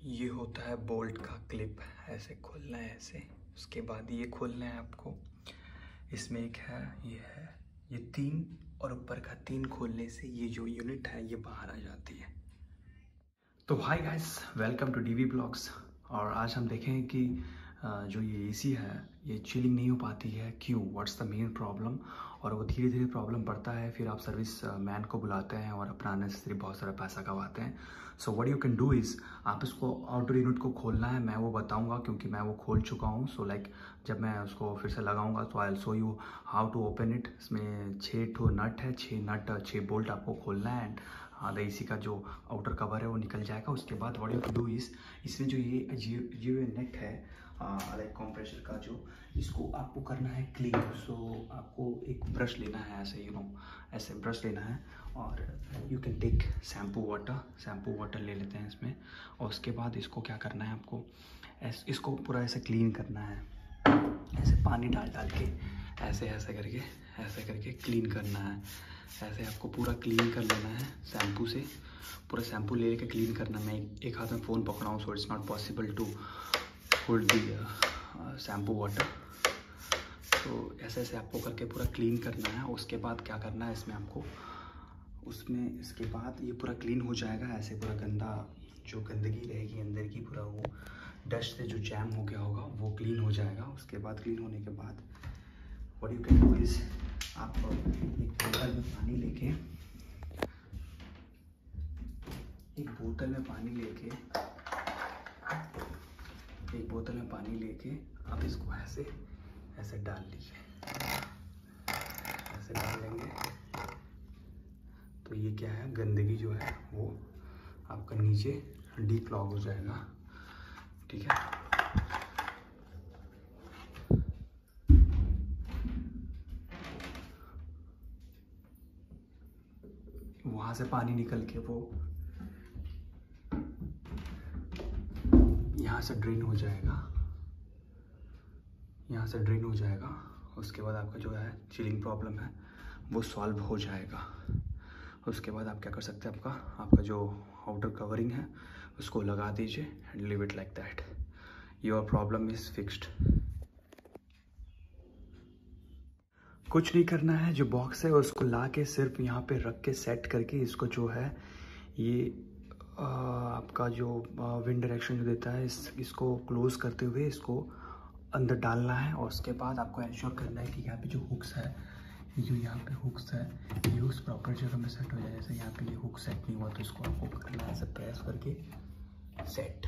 ये होता है बोल्ट का क्लिप। ऐसे खोलना है, ऐसे। उसके बाद ये खोलना है आपको। इसमें एक है, ये 3 और ऊपर का 3 खोलने से ये जो यूनिट है ये बाहर आ जाती है। तो hi guys, welcome to DV blogs. और आज हम देखेंगे कि जो ये एसी है ये चिलिंग नहीं हो पाती है, क्यों, व्हाट्स द मेन प्रॉब्लम। और वो धीरे धीरे प्रॉब्लम बढ़ता है, फिर आप सर्विस मैन को बुलाते हैं और अपना अननेसेसरी बहुत सारा पैसा कमाते हैं। So what you can do is, आप इसको आउटडोर यूनिट को खोलना है, मैं वो बताऊंगा क्योंकि मैं वो खोल चुका हूँ। सो लाइक जब मैं उसको फिर से लगाऊंगा तो I will show you how to open it. इसमें 6 ठो नट है, 6 बोल्ट आपको खोलना है एंड द एसी का जो आउटर कवर है वो निकल जाएगा। उसके बाद what you can do is, इसमें जो ये नेट है लाइक कंप्रेसर का, जो इसको आपको करना है क्लीन। सो आपको एक ब्रश लेना है, ऐसे ऐसे ब्रश लेना है और you can take shampoo water ले लेते हैं इसमें। और उसके बाद इसको क्या करना है आपको, इसको पूरा ऐसे क्लीन करना है, ऐसे पानी डाल के ऐसे करके क्लीन करना है। ऐसे आपको पूरा क्लीन कर लेना है शैम्पू से, पूरा शैम्पू ले लेके क्लीन करना। मैं एक हाथ में फ़ोन पकड़ा हूँ, so it's not possible to hold the shampoo water. तो ऐसे आपको करके पूरा क्लीन करना है। उसके बाद क्या करना है इसमें आपको, उसमें इसके बाद ये पूरा क्लीन हो जाएगा। ऐसे पूरा जो गंदगी रहेगी अंदर की, पूरा वो डस्ट से जो जैम हो गया होगा वो क्लीन हो जाएगा। उसके बाद क्लीन होने के बाद what you can do is, आप एक बोतल में पानी लेके आप इसको ऐसे डाल लीजिए। ऐसे डाल लेंगे तो ये क्या है, गंदगी जो है वो आपका नीचे डीक्लॉग हो जाएगा। ठीक है, वहाँ से पानी निकल के वो यहाँ से ड्रेन हो जाएगा। उसके बाद आपका जो है चिलिंग प्रॉब्लम है वो सॉल्व हो जाएगा। उसके बाद आप क्या कर सकते हैं, आपका जो आउटर कवरिंग है उसको लगा दीजिए and leave it like that, your problem is fixed. कुछ नहीं करना है, जो बॉक्स है उसको ला के सिर्फ यहाँ पे रख के सेट करके इसको जो है ये आपका जो विंड डायरेक्शन जो देता है इसको क्लोज करते हुए इसको अंदर डालना है। और उसके बाद आपको इंश्योर करना है कि यहाँ पे जो हुक्स है, यहाँ पे हुक्स है, ये हुक्स प्रॉपर जगह में सेट हो जाए। जैसे यहाँ पे ये हुक सेट नहीं हुआ तो इसको आपको करना है ऐसे प्रेस करके सेट।